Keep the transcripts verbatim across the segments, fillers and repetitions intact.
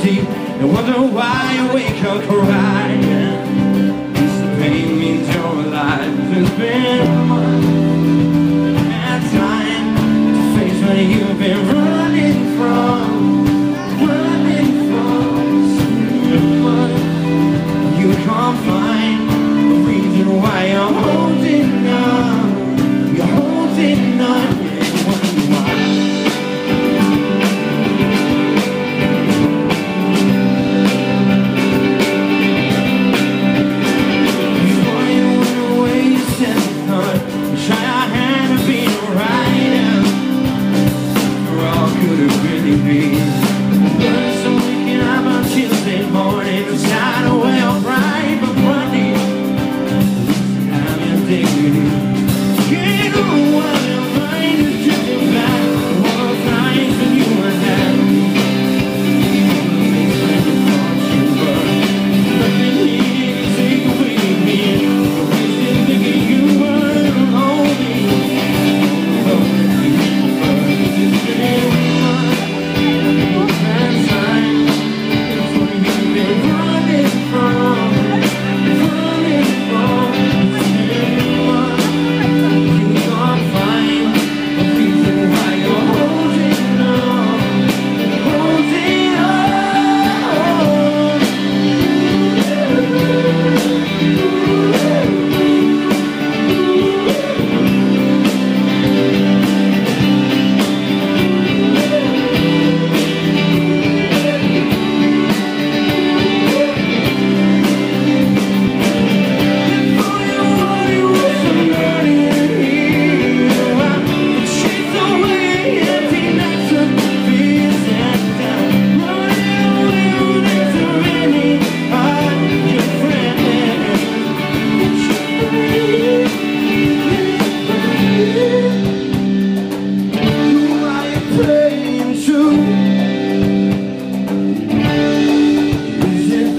deep and wonder why you wake up crying. This pain means your life has been at time to face what you've been running from, running from. Someone you can't find a reason why you're holding on, you're holding on.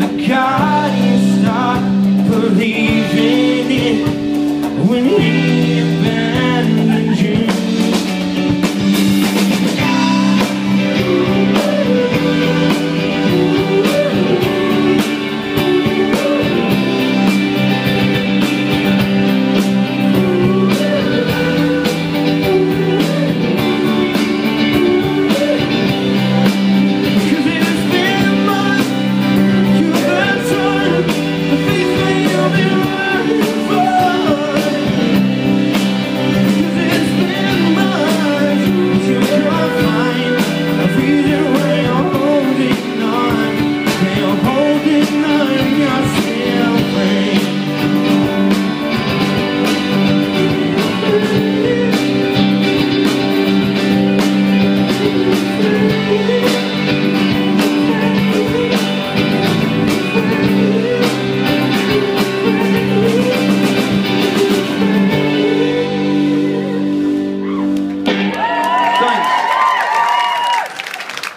When he